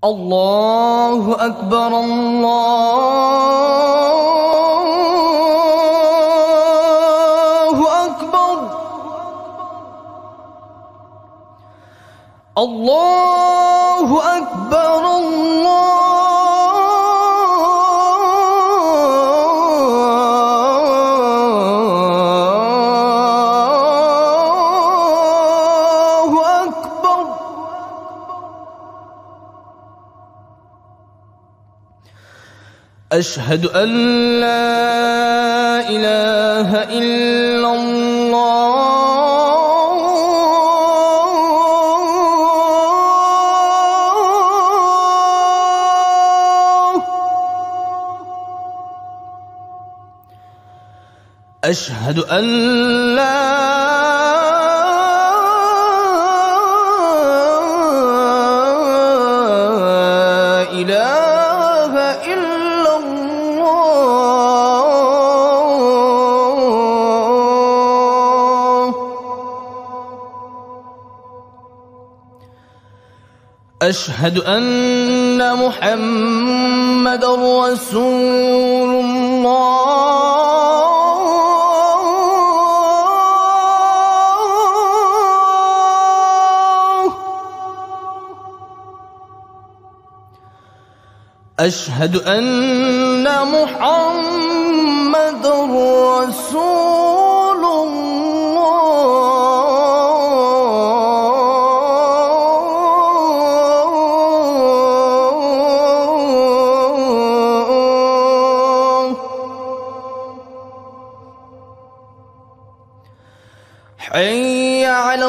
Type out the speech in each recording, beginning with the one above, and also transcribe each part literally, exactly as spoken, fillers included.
الله أكبر الله أكبر الله أكبر الله أكبر. أشهد أن لا إله إلا الله. أشهد أن لا إله إلا الله. أشهد أن محمدًا رسول الله. أشهد أن محمدًا رسول الله. حي على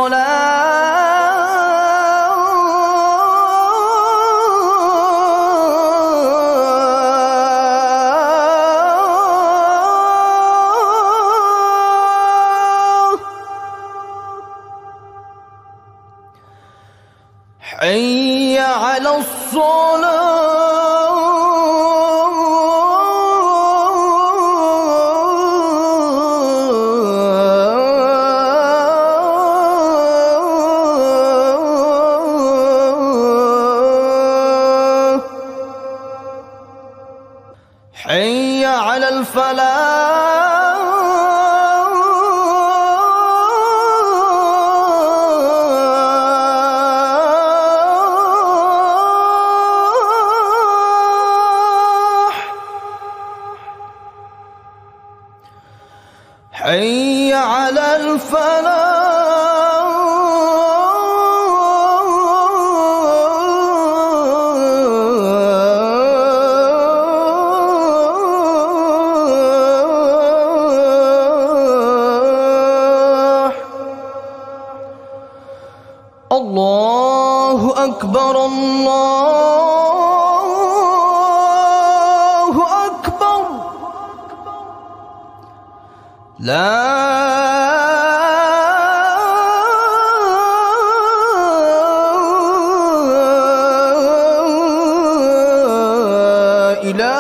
الصلاة. حي على الصلاة. حي على الفلاح. حي على الفلاح. الله أكبر الله أكبر. لا إله